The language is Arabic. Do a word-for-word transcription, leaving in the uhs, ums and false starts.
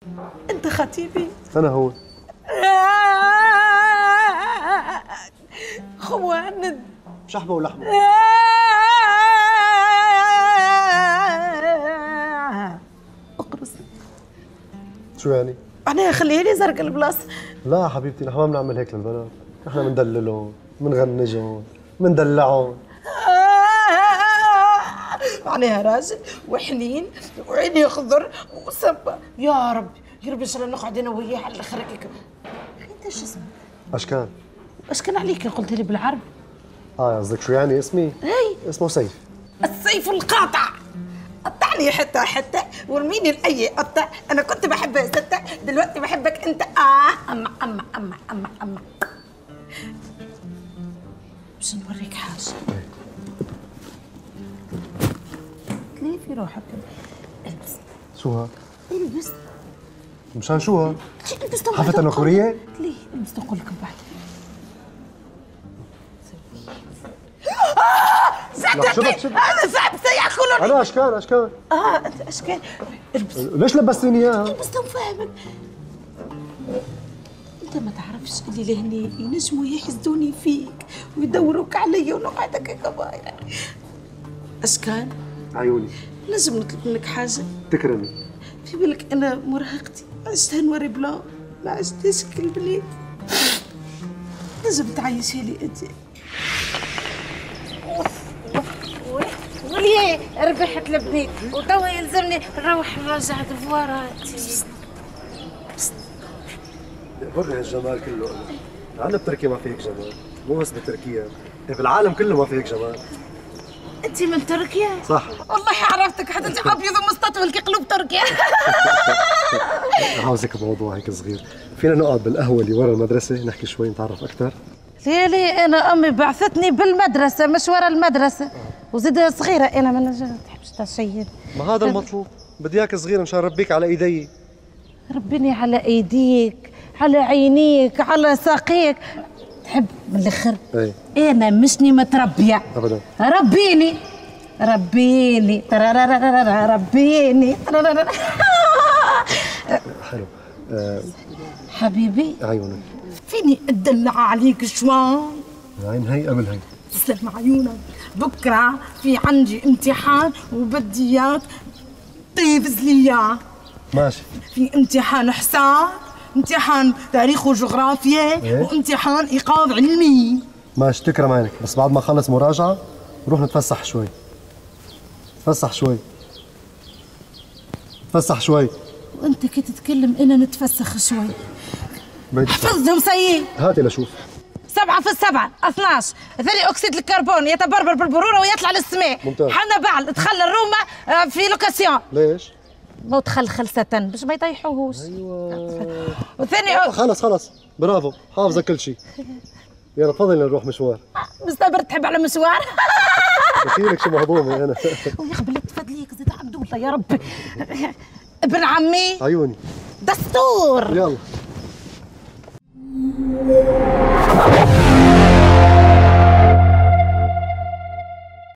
انت خطيبي. انا هو. خواند شحمه ولحمه. اقرص. شو يعني؟ انا خليني زرق البلاصه. لا حبيبتي نحن ما بنعمل هيك للبنات، نحن بندللهم، بنغنجهم، بندلعهم. عليها راجل وحنين وعيني خضر وسبة. يا رب يا رب ان شاء الله نقعد انا وياه على الاخر هيك. انت شو اسمك؟ اشكان. اشكان عليك قلت لي بالعربي. اه قصدك شو يعني اسمي؟ اي اسمه سيف. السيف القاطع. قطعني حتى حتى ورميني لاي قطع. انا كنت بحبها ستة دلوقتي بحبك انت. اه اما اما اما اما اما باش نوريك حاجه. ليه في روحك؟ البس. شو ها؟ البس. مشان شو ها؟ البس. حفلة تنكرية؟ ليه؟ البس تقول لكم بعد. ساعدتني. انا صعب سيأكلني. انا اشكان اشكان. اه انت اشكال. البس. ليش لبستيني اياها؟ البس تنفهمك. انت ما تعرفش اللي لهني ينجموا يحسدوني فيك ويدوروك علي ونقعدك كبايع. اشكال. عيوني. لازم نطلب منك حاجه. تكرمي. في بالك انا مرهقتي عشتها نوري بلان ما عشتهاش كل بلاد. لازم تعيشي لي انت. وليه ربحت البنيت وتوا يلزمني نروح نراجع دفواراتي. بري هالجمال كله انا. عنا بتركيا ما في هيك جمال، مو بس بتركيا، بالعالم كله ما في هيك جمال. انت من تركيا؟ صح. والله عرفتك حتى ابيض ومستطول كقلوب تركيا. عاوزك بموضوع هيك صغير، فينا نقعد بالقهوه اللي ورا المدرسه نحكي شوي نتعرف اكثر؟ ليه ليه انا امي بعثتني بالمدرسه مش ورا المدرسه وزيد صغيره انا ما نحبش تشيب. ما هذا المطلوب، بدي اياك صغير مشان ربيك على ايدي. ربيني على ايديك على عينيك على ساقيك. تحب من الاخر؟ اي انا مشني متربيه ابدا. ربيني ربيني ترارارارا ربيني ترارارارا. حلو. أه حبيبي عيونك. فيني اتدلع عليك شوي؟ عين هي قبل هي. تسلم عيونك. بكره في عندي امتحان وبدي اياك تحفظ لي اياه. ماشي. في امتحان حساب، امتحان تاريخ وجغرافيا، إيه؟ وامتحان ايقاظ علمي. ماشي تكرم عينك، بس بعد ما اخلص مراجعه نروح نتفسح شوي. نتفسح شوي. نتفسح شوي. وانت كي تتكلم انا نتفسخ شوي. بيت حفظهم سيء. هاتي لشوف. سبعة في السبعة اثناش ثاني أكسيد الكربون يتبربر بالبرورة ويطلع للسماء. ممتاز. حنا بعل تخلى الرومة في لوكاسيون. ليش؟ موت خل خلسة باش ما يطيحوهوش. ايوه. وثاني أ... خلص خلص برافو حافظه كل شيء. يلا تفضلي نروح مشوار. مستمر تحب على مشوار. بخيلك شو مهضومه انا. ويقبل تفضليك زيد عبد الله يا ربي. ابن عمي عيوني. دستور. يلا.